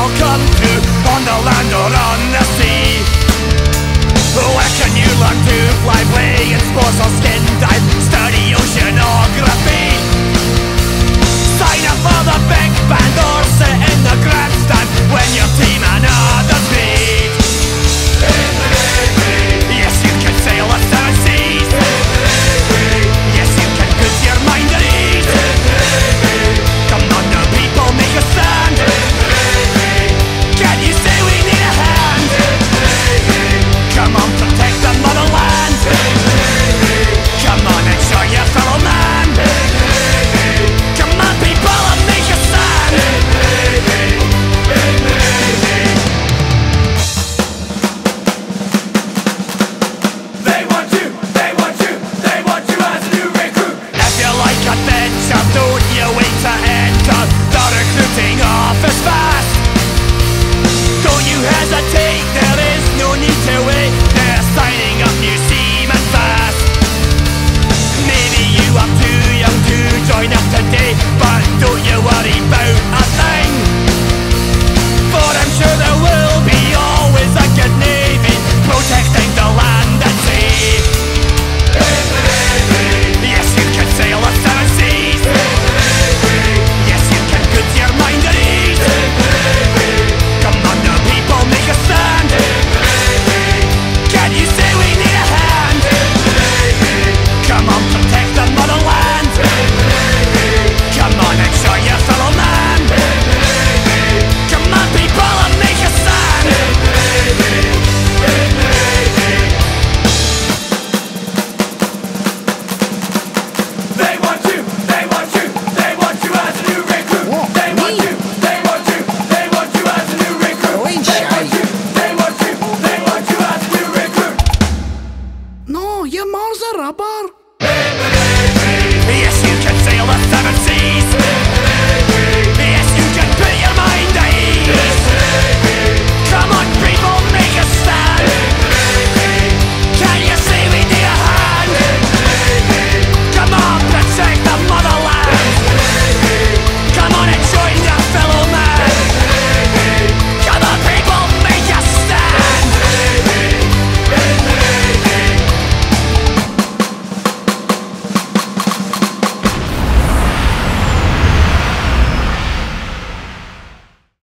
you'll come to, on the land or on the sea. Where can you learn to fly, play in sports or skin dive, study oceanography? Sign up for the big band or sit in the grand